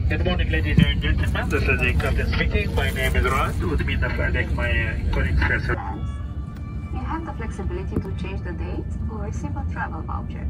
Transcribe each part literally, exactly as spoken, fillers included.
Good morning, ladies and gentlemen. This is the captain speaking. My name is Rod. With me in the flight deck, my uh, colleague Professor. You have the flexibility to change the date or receive a travel voucher.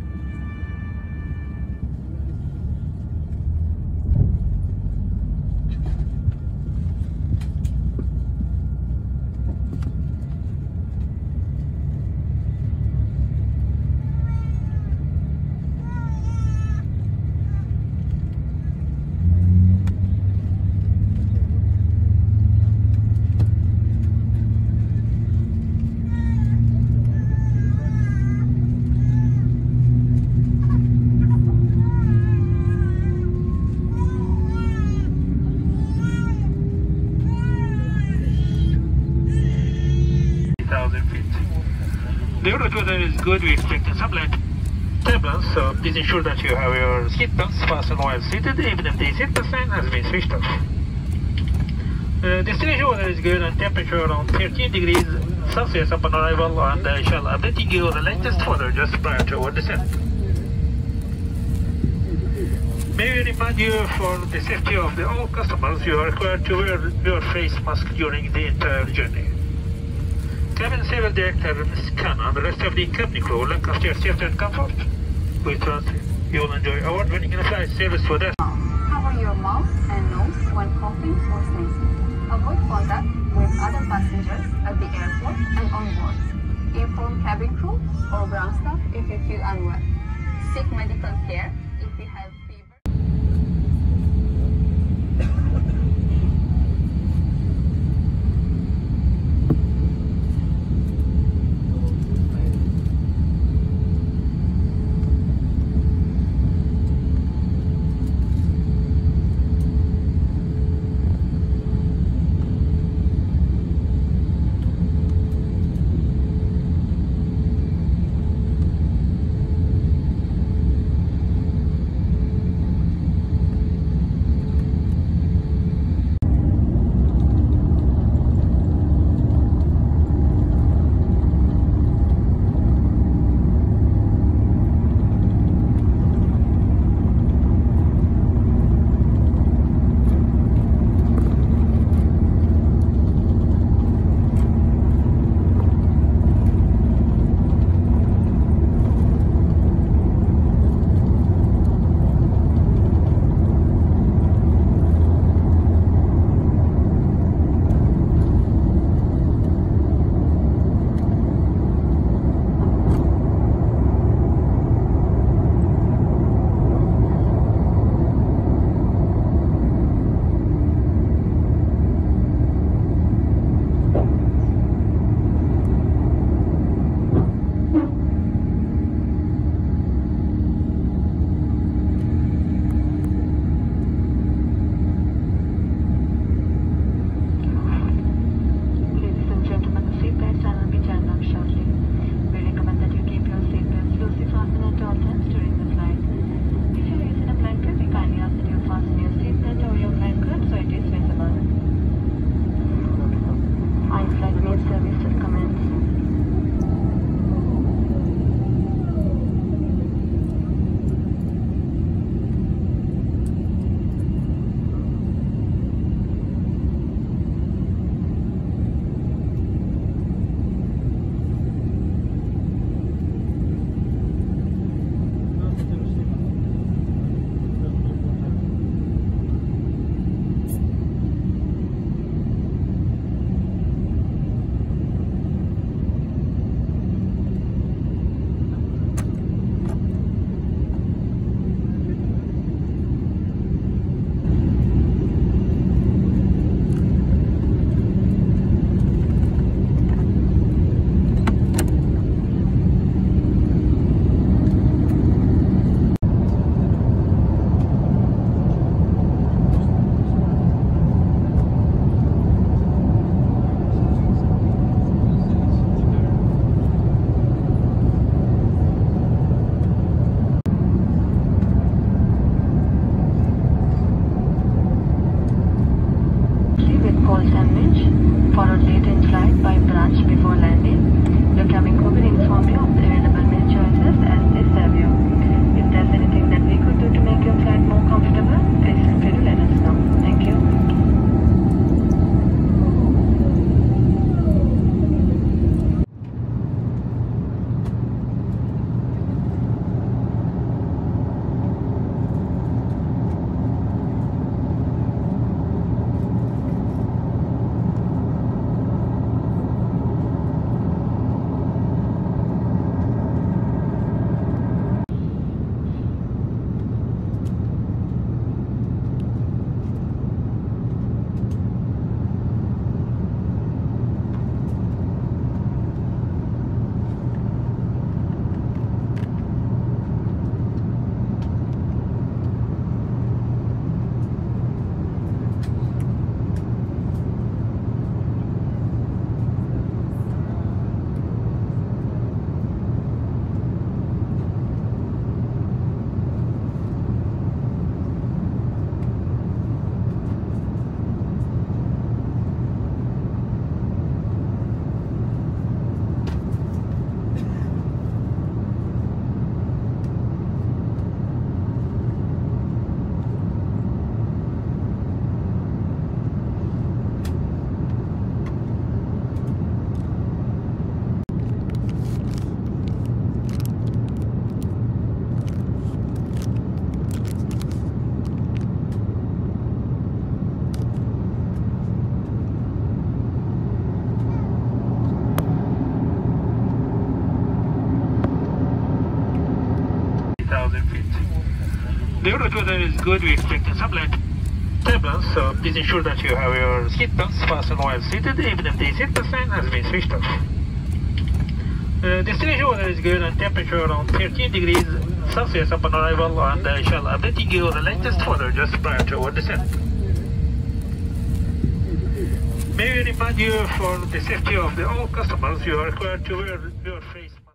The Europe weather is good. We expect some light turbulence, so please ensure that you have your seat belts fastened while seated, even if the seatbelt sign has been switched off. Uh, destination weather is good and temperature around thirteen degrees Celsius upon arrival, and I shall update you the latest weather just prior to our descent. May we remind you, for the safety of the all customers, you are required to wear your face mask during the entire journey. Cabin Civil Director Miz Khan and the rest of the company crew will look after your safety and comfort. We trust you will enjoy award-winning flight service with us. Cover your mouth and nose when coughing or sneezing. Avoid contact with other passengers at the airport and on board. Inform cabin crew or ground staff if you feel unwell. Seek medical care if you have fever. here the weather is good. We expect some light turbulence, so please ensure that you have your seat belts fastened while seated, even if the seatbelt sign has been switched off. Uh, destination weather is good and temperature around thirteen degrees Celsius upon arrival, and I shall update you the latest weather just prior to our descent. May we remind you, for the safety of the all customers, you are required to wear your face mask.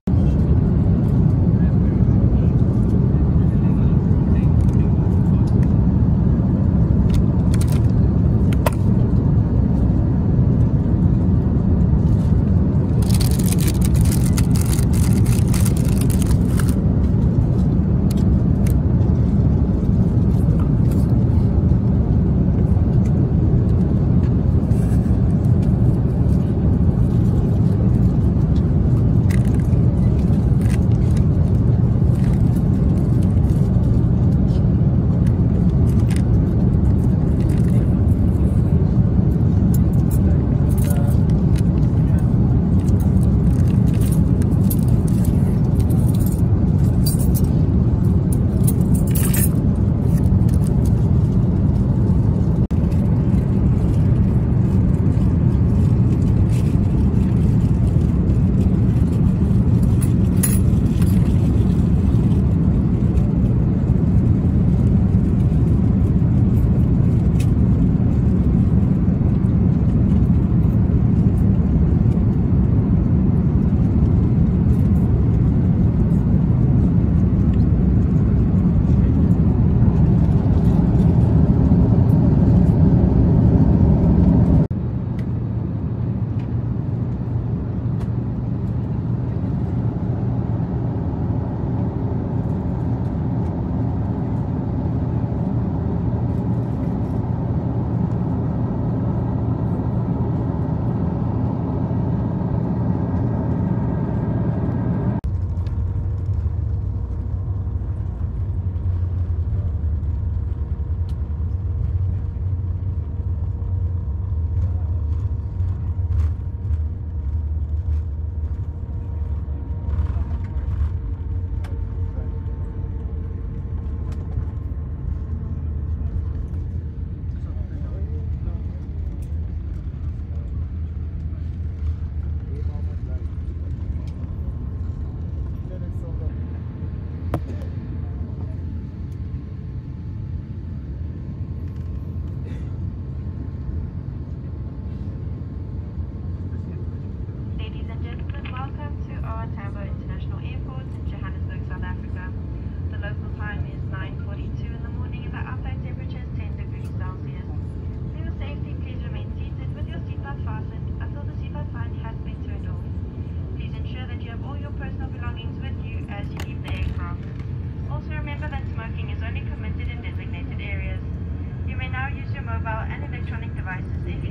Welcome to Or Tambo International Airport in Johannesburg, South Africa. The local time is nine forty-two in the morning and the outside temperature is ten degrees Celsius. For your safety, please remain seated with your seatbelt fastened until the seatbelt sign has been turned off. Please ensure that you have all your personal belongings with you as you leave the aircraft. Also remember that smoking is only permitted in designated areas. You may now use your mobile and electronic devices if you